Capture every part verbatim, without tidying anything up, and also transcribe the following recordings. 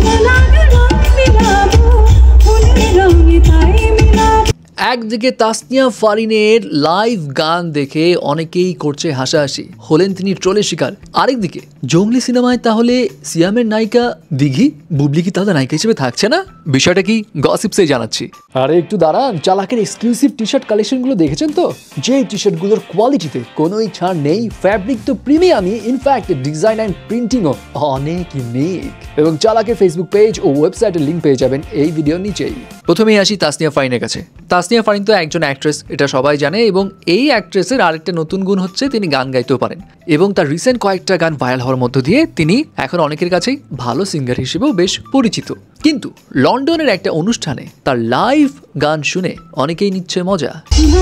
একদিকে তাসনিয়া ফারিনের লাইভ গান দেখে অনেকেই করছে হাসাহাসি, হলেন তিনি ট্রোলের শিকার। আরেকদিকে জঙ্গলি সিনেমায় তাহলে সিয়ামের নায়িকা দিঘি বুবলি কি তাহলে নায়িকা হিসেবে থাকছে না? বিষয়টা কি গসিপসে জানাচ্ছি। আরে একটু দাঁড়ান, চালাকের এক্সক্লুসিভ টি শার্ট কালেকশনগুলো দেখেছেন তো? যে টি শার্টগুলোর কোয়ালিটিতে কোনোই ছাড় নেই, ফ্যাব্রিক তো প্রিমিয়ামই, ইনফ্যাক্ট ডিজাইন অ্যান্ড প্রিন্টিংও অনেক ইউনিক। এবং চালাকের ফেসবুক পেজ ও ওয়েবসাইটের লিঙ্ক পেয়ে যাবেন এই ভিডিওর নিচেই। প্রথমেই আসি তাসনিয়া ফারিনের কাছে। তাসনিয়া ফারিন তো একজন অ্যাক্ট্রেস, এটা সবাই জানে। এবং এই অ্যাক্ট্রেসের আরেকটা নতুন গুণ হচ্ছে তিনি গান গাইতেও পারেন। এবং তার রিসেন্ট কয়েকটা গান ভাইরাল হওয়ার মধ্য দিয়ে তিনি এখন অনেকের কাছেই ভালো সিঙ্গার হিসেবেও বেশ পরিচিত। কিন্তু লন্ডনের একটা অনুষ্ঠানে তার লাইভ গান শুনে অনেকেই নিচ্ছে মজা।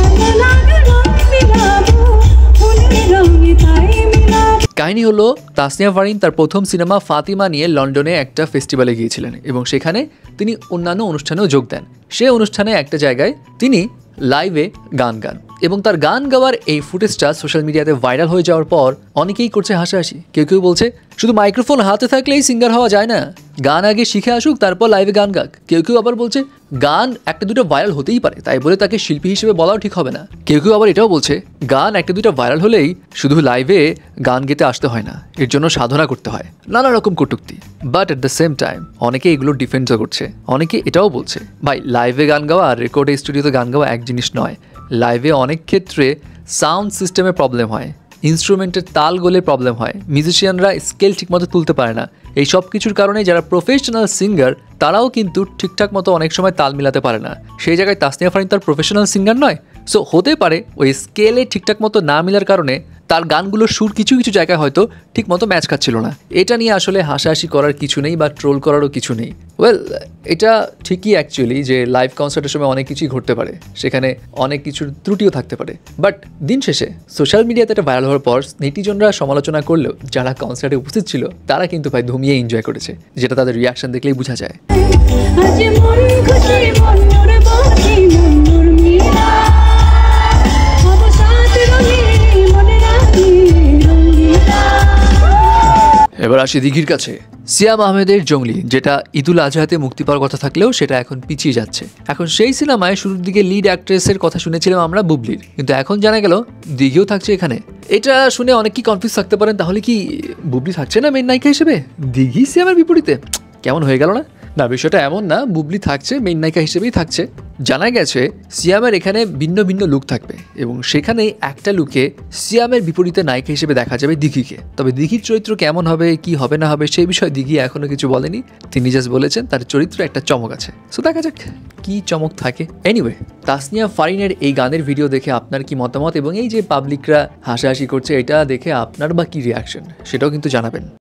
কাহিনী হলো, তাসনিয়া ফারিন তার প্রথম সিনেমা ফাতিমা নিয়ে লন্ডনে একটা ফেস্টিভ্যালে গিয়েছিলেন এবং সেখানে তিনি অন্যান্য অনুষ্ঠানেও যোগ দেন। সে অনুষ্ঠানে একটা জায়গায় তিনি লাইভে গান গান এবং তার গান গাওয়ার এই ফুটেজটা সোশ্যাল মিডিয়াতে ভাইরাল হয়ে যাওয়ার পর অনেকেই করছে হাসাহাসি। কেউ কেউ বলছে শুধু মাইক্রোফোন হাতে থাকলেই সিঙ্গার হওয়া যায় না, গান আগে শিখে আসুক তারপর লাইভে গান গাক। কেউ কেউ আবার বলছে গান একটা দুটো ভাইরাল হতেই পারে, তাই বলে তাকে শিল্পী হিসেবে বলাও ঠিক হবে না। কেউ কেউ আবার এটাও বলছে গান একটা দুটো ভাইরাল হলেই শুধু লাইভে গান গেতে আসতে হয় না, এর জন্য সাধনা করতে হয়, নানা রকম কটূক্তি। But at the same time অনেকে এগুলো ডিফেন্ডও করছে। অনেকে এটাও বলছে ভাই লাইভে গান গাওয়া আর রেকর্ডে স্টুডিওতে গান গাওয়া এক জিনিস নয়। লাইভে অনেক ক্ষেত্রে সাউন্ড সিস্টেমে প্রবলেম হয়, ইনস্ট্রুমেন্টের তাল গোলে প্রবলেম হয়, মিউজিশিয়ানরা স্কেল ঠিকমতো তুলতে পারে না। এই সব কিছুর কারণে যারা প্রফেশনাল সিঙ্গার তারাও কিন্তু ঠিকঠাক মতো অনেক সময় তাল মিলাতে পারে না। সেই জায়গায় তাসনিয়া ফারিন তার প্রফেশনাল সিঙ্গার নয়। সো হতে পারে ওই স্কেলে ঠিকঠাক মতো না মিলার কারণে তার গানগুলোর সুর কিছু কিছু জায়গায় হয়তো ঠিক মতো ম্যাচ খাচ্ছিল না। এটা নিয়ে আসলে হাসাহাসি করার কিছু নেই বা ট্রোল করারও কিছু নেই। ওয়েল, এটা ঠিকই অ্যাকচুয়ালি যে লাইভ কনসার্টের সময় অনেক কিছুই ঘটতে পারে, সেখানে অনেক কিছুর ত্রুটিও থাকতে পারে। বাট দিন শেষে সোশ্যাল মিডিয়াতে এটা ভাইরাল হওয়ার পর নেটিজনরা সমালোচনা করলেও যারা কনসার্টে উপস্থিত ছিল তারা কিন্তু ভাই ধুমিয়ে এনজয় করেছে, যেটা তাদের রিয়াকশন দেখলেই বোঝা যায়। এবার আসি দিঘির কাছে। সিয়াম আহমেদের জঙ্গলি, যেটা ঈদুল আজহাতে মুক্তি পাওয়ার কথা থাকলেও সেটা এখন পিছিয়ে যাচ্ছে। এখন সেই সিনেমায় শুরুর দিকে লিড অ্যাক্ট্রেসের কথা শুনেছিলাম আমরা বুবলির, কিন্তু এখন জানা গেল দিঘিও থাকছে এখানে। এটা শুনে অনেক কি কনফিউজ থাকতে পারেন, তাহলে কি বুবলি থাকছে না মেইন নায়িকা হিসেবে? দিঘি সিয়ামের বিপরীতে কেমন হয়ে গেল না? না, বিষয়টা এমন না, বুবলি থাকছে, মেইন নায়িকা হিসেবেই থাকছে। জানা গেছে সিয়ামের এখানে ভিন্ন ভিন্ন লুক থাকবে এবং সেখানে একটা লুকে সিয়ামের বিপরীতে নায়িকা হিসেবে দেখা যাবে দিঘিকে। তবে দিঘির চরিত্র কেমন হবে, কি হবে না হবে সেই বিষয়ে দিঘি এখনো কিছু বলেনি। তিনি জাস্ট বলেছেন তার চরিত্রে একটা চমক আছে। সো দেখা যাক কি চমক থাকে। এনিওয়ে, তাসনিয়া ফারিনের এই গানের ভিডিও দেখে আপনার কি মতামত এবং এই যে পাবলিকরা হাসাহাসি করছে এটা দেখে আপনার বা কি রিয়াকশন সেটাও কিন্তু জানাবেন।